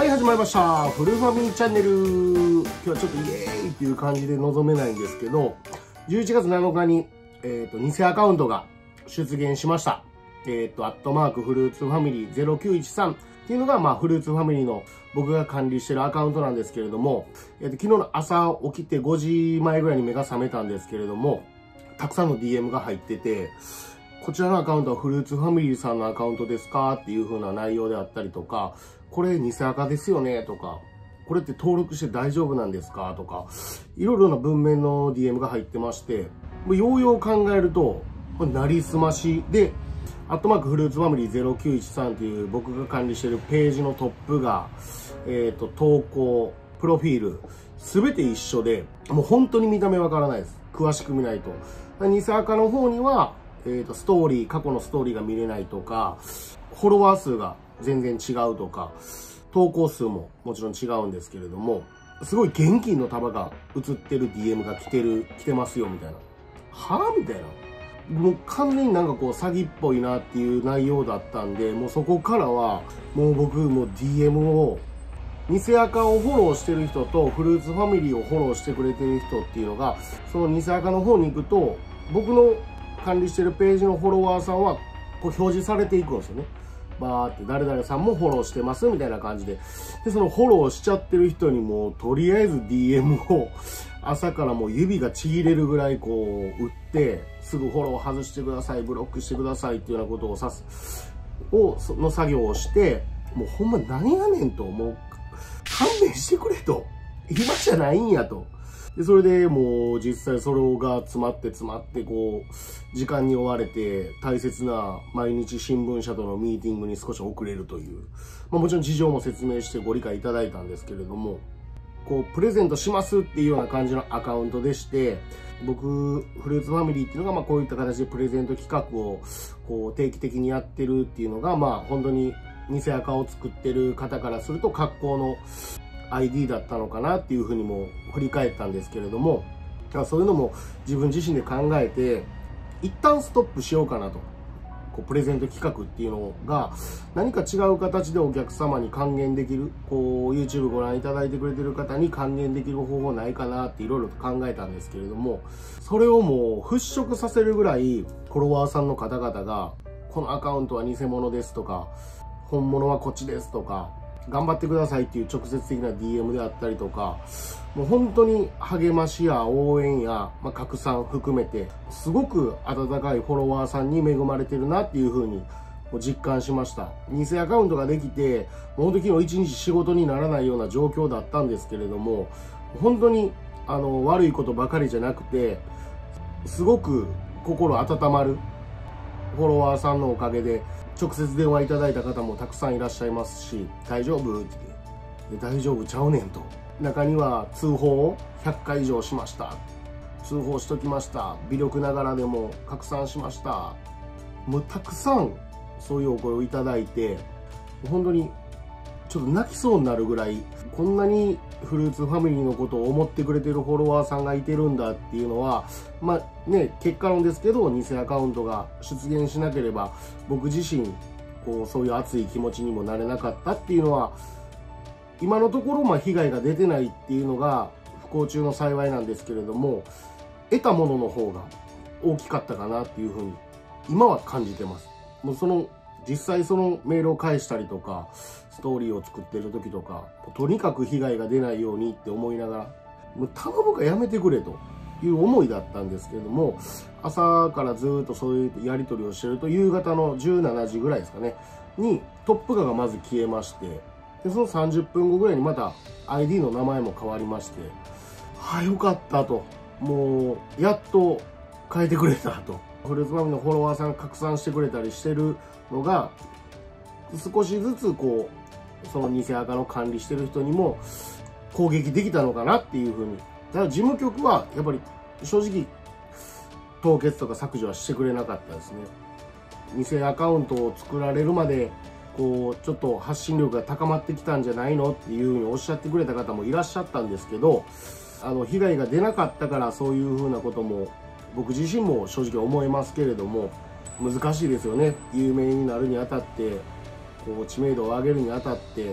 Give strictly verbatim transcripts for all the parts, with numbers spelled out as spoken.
はい始まりました。フルファミチャンネル。今日はちょっとイエーイっていう感じで臨めないんですけど、じゅういちがつなのかに、えっと、偽アカウントが出現しました。えっと、アットマークフルーツファミリーゼロきゅういちさんっていうのが、まあ、フルーツファミリーの僕が管理してるアカウントなんですけれども、えっと、昨日の朝起きてごじまえぐらいに目が覚めたんですけれども、たくさんの ディーエム が入ってて、こちらのアカウントはフルーツファミリーさんのアカウントですかっていう風な内容であったりとか、これ偽アカですよねとか、これって登録して大丈夫なんですかとか、いろいろな文面の ディーエム が入ってまして、ようよう考えると、なりすましで、アットマークフルーツファミリーゼロきゅういちさんっていう僕が管理してるページのトップが、えっと、投稿、プロフィール、すべて一緒で、もう本当に見た目わからないです。詳しく見ないと。偽アカの方には、えっと、ストーリー、過去のストーリーが見れないとか、フォロワー数が全然違うとか、投稿数ももちろん違うんですけれども、すごい現金の束が映ってる ディーエム が来てる、来てますよみたいな。はぁみたいな。もう完全になんかこう詐欺っぽいなっていう内容だったんで、もうそこからは、もう僕も ディーエム を、偽アカをフォローしてる人とフルーツファミリーをフォローしてくれてる人っていうのが、その偽アカの方に行くと、僕の管理してるページのフォロワーさんはこう表示されていくんですよね。バーって誰々さんもフォローしてますみたいな感じで。で、そのフォローしちゃってる人にもとりあえず ディーエム を朝からもう指がちぎれるぐらいこう打って、すぐフォロー外してください、ブロックしてくださいっていうようなことをさす、を、その作業をして、もうほんま何やねんと、もう勘弁してくれと。今じゃないんやと。で、それでもう実際それが詰まって詰まってこう、時間に追われて大切な毎日新聞社とのミーティングに少し遅れるという、まあもちろん事情も説明してご理解いただいたんですけれども、こう、プレゼントしますっていうような感じのアカウントでして、僕、フルーツファミリーっていうのがまあこういった形でプレゼント企画をこう定期的にやってるっていうのがまあ本当に偽アカを作ってる方からすると格好のアイディー だったのかなっていうふうにも振り返ったんですけれども、だからそういうのも自分自身で考えて、一旦ストップしようかなと。こうプレゼント企画っていうのが何か違う形でお客様に還元できる、こう YouTube ご覧いただいてくれてる方に還元できる方法ないかなっていろいろと考えたんですけれども、それをもう払拭させるぐらいフォロワーさんの方々が、このアカウントは偽物ですとか、本物はこっちですとか、頑張ってくださいっていう直接的な ディーエム であったりとか、もう本当に励ましや応援や、まあ、拡散含めて、すごく温かいフォロワーさんに恵まれてるなっていう風に実感しました。偽アカウントができて、本当昨日一日仕事にならないような状況だったんですけれども、本当にあの悪いことばかりじゃなくて、すごく心温まるフォロワーさんのおかげで、直接電話いただいた方もたくさんいらっしゃいますし、大丈夫って言って、大丈夫ちゃうねんと。中には通報をひゃっかい以上しました。通報しときました。微力ながらでも拡散しました。もうたくさんそういうお声をいただいて、本当にちょっと泣きそうになるぐらい、こんなにフルーツファミリーのことを思ってくれてるフォロワーさんがいてるんだっていうのは、まあね、結果論ですけど、偽アカウントが出現しなければ、僕自身、こう、そういう熱い気持ちにもなれなかったっていうのは、今のところ、まあ被害が出てないっていうのが不幸中の幸いなんですけれども、得たものの方が大きかったかなっていうふうに、今は感じてます。もうその、実際そのメールを返したりとか、ストーリーを作ってる時とか、とにかく被害が出ないようにって思いながら、もう頼むからやめてくれという思いだったんですけれども、朝からずっとそういうやり取りをしてると、夕方のじゅうしちじぐらいですかね、にトップ画がまず消えまして、でそのさんじゅっぷんごぐらいにまた アイディー の名前も変わりまして、はあ、よかったと。もう、やっと変えてくれたと。フルーツファミリーのフォロワーさんが拡散してくれたりしてるのが、少しずつこう、その偽アカの管理してる人にも攻撃できたのかなっていうふうに。だから事務局はやっぱり正直凍結とか削除はしてくれなかったですね。偽アカウントを作られるまでこうちょっと発信力が高まってきたんじゃないのっていうふうにおっしゃってくれた方もいらっしゃったんですけど、あの被害が出なかったからそういうふうなことも僕自身も正直思いますけれども、難しいですよね。有名になるにあたってこう知名度を上げるにあたって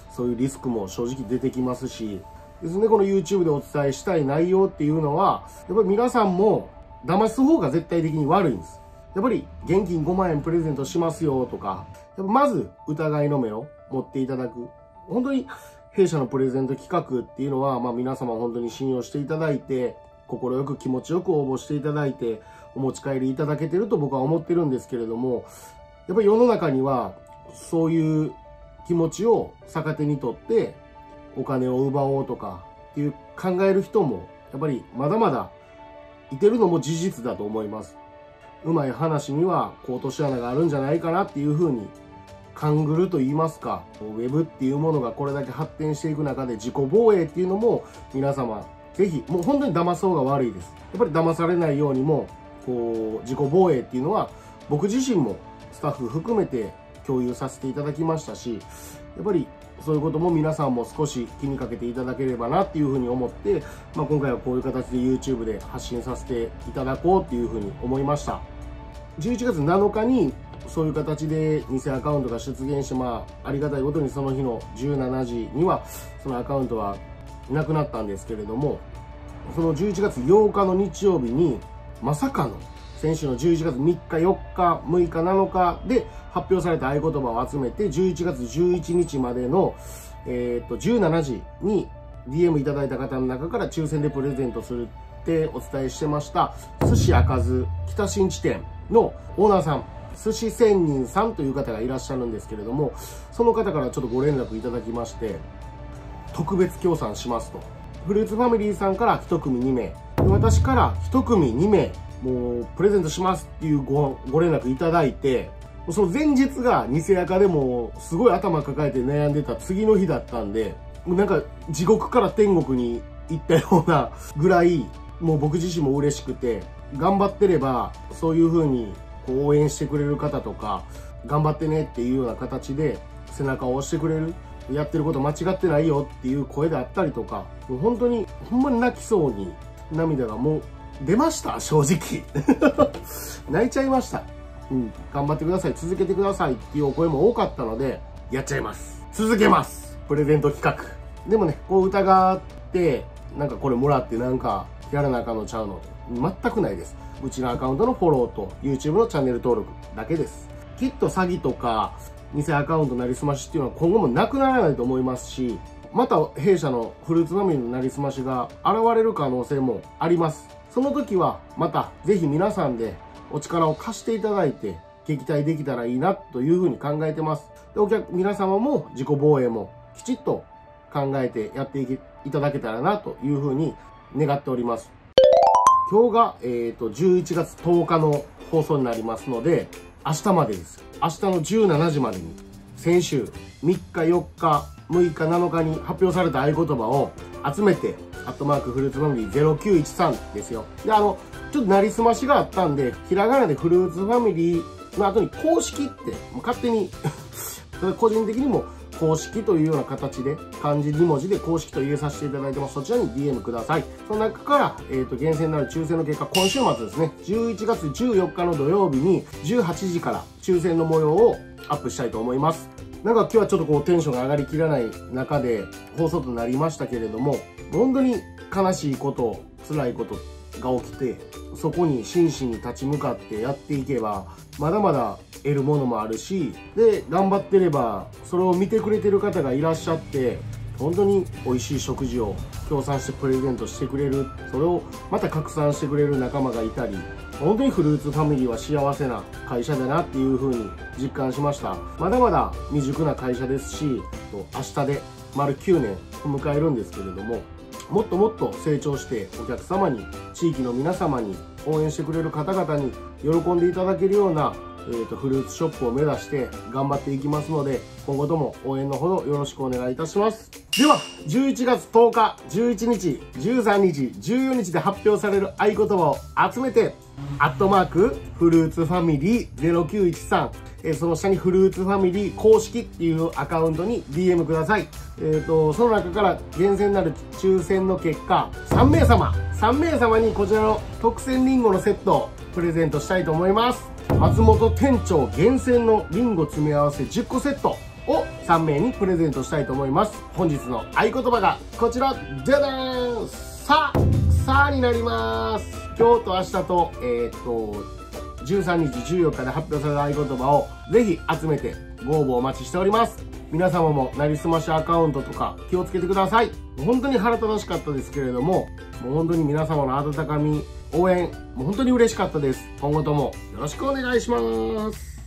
そういうリスクも正直出てきますしですね、この YouTube でお伝えしたい内容っていうのは、やっぱり皆さんも騙す方が絶対的に悪いんです。やっぱり現金ごまんえんプレゼントしますよとか、やっぱまず疑いの目を持っていただく。本当に弊社のプレゼント企画っていうのは、まあ皆様本当に信用していただいて、心よく気持ちよく応募していただいて、お持ち帰りいただけてると僕は思ってるんですけれども、やっぱり世の中にはそういう気持ちを逆手にとってお金を奪おうとかっていう考える人もやっぱりまだまだいてるのも事実だと思います。うまい話には落とし穴があるんじゃないかなっていうふうに勘ぐると言いますか、ウェブっていうものがこれだけ発展していく中で自己防衛っていうのも皆様ぜひ、もう本当に騙す方が悪いです。やっぱり騙されないようにもこう自己防衛っていうのは僕自身もスタッフ含めて共有させていただきましたし、やっぱりそういうことも皆さんも少し気にかけていただければなっていうふうに思って、まあ、今回はこういう形で YouTube で発信させていただこうっていうふうに思いました。じゅういちがつなのかにそういう形で偽アカウントが出現して、まあ、ありがたいことにその日のじゅうしちじにはそのアカウントはいなくなったんですけれども、そのじゅういちがつようかの日曜日にまさかの先週のじゅういちがつみっかよっかむいかなのかで発表された合言葉を集めてじゅういちがつじゅういちにちまでの、えー、とじゅうしちじに ディーエム いただいた方の中から抽選でプレゼントするってお伝えしてました寿司あかず北新地店のオーナーさん、寿司仙人さんという方がいらっしゃるんですけれども、その方からちょっとご連絡いただきまして、特別協賛しますと。フルーツファミリーさんからひとくみにめい、私からひとくみにめい、もうプレゼントしますっていう ご, ご連絡いただいて、その前日が偽アカでもすごい頭抱えて悩んでた次の日だったんで、もうなんか地獄から天国に行ったようなぐらい、もう僕自身も嬉しくて、頑張ってればそういう風にこう応援してくれる方とか、頑張ってねっていうような形で背中を押してくれる、やってること間違ってないよっていう声であったりとか、もう本当にほんまに泣きそうに涙がもう出ました、正直泣いちゃいました。うん、頑張ってください、続けてくださいっていうお声も多かったので、やっちゃいます、続けます、プレゼント企画。でもね、こう疑ってなんかこれもらってなんかやらなあかんのちゃうの、全くないです。うちのアカウントのフォローと YouTube のチャンネル登録だけです。きっと詐欺とか偽アカウントなりすましっていうのは今後もなくならないと思いますし、また弊社のフルーツファミリーのなりすましが現れる可能性もあります。その時はまたぜひ皆さんでお力を貸していただいて撃退できたらいいなというふうに考えてます。で、お客皆様も自己防衛もきちっと考えてやっていけいただけたらなというふうに願っております。今日が、えーと、じゅういちがつとおかの放送になりますので、明日までです。明日のじゅうしちじまでに、先週みっかよっかむいかなのかに発表された合言葉を集めて、アットマークフルーツファミリーゼロきゅういちさんですよ。で、あの、ちょっとなりすましがあったんで、ひらがなでフルーツファミリーの後に公式って、もう勝手に個人的にも公式というような形で、漢字にもじで公式と入れさせていただいてます。そちらに ディーエム ください。その中から、えっと、厳選なる抽選の結果、今週末ですね、じゅういちがつじゅうよっかの土曜日にじゅうはちじから抽選の模様をアップしたいと思います。なんか今日はちょっとこうテンションが上がりきらない中で放送となりましたけれども、本当に悲しいこと、辛いことが起きて、そこに真摯に立ち向かってやっていけば、まだまだ得るものもあるし、で、頑張ってれば、それを見てくれてる方がいらっしゃって、本当に美味しい食事を協賛してプレゼントしてくれる、それをまた拡散してくれる仲間がいたり、本当にフルーツファミリーは幸せな会社だなっていう風に実感しました。まだまだ未熟な会社ですし、明日で丸きゅうねんを迎えるんですけれども、もっともっと成長してお客様に、地域の皆様に、応援してくれる方々に喜んでいただけるような、えーと、フルーツショップを目指して頑張っていきますので、今後とも応援のほどよろしくお願いいたします。では、じゅういちがつとおか、じゅういちにち、じゅうさんにち、じゅうよっかで発表される合言葉を集めて、アットマーク、フルーツファミリーゼロきゅういちさん、えー、その下にフルーツファミリー公式っていうアカウントに ディーエム ください。えっと、その中から厳選なる抽選の結果、さんめいさま、さんめいさまにこちらの特選リンゴのセットをプレゼントしたいと思います。松本店長厳選のリンゴ詰め合わせじゅっこセットをさんめいにプレゼントしたいと思います。本日の合言葉がこちら、じゃじゃーん、さ、さになります。今日と明日と、えー、っと、じゅうさんにち、じゅうよっかで発表される合言葉をぜひ集めてご応募お待ちしております。皆様もなりすましアカウントとか気をつけてください。本当に腹立たしかったですけれども、もう本当に皆様の温かみ、応援、もう本当に嬉しかったです。今後ともよろしくお願いします。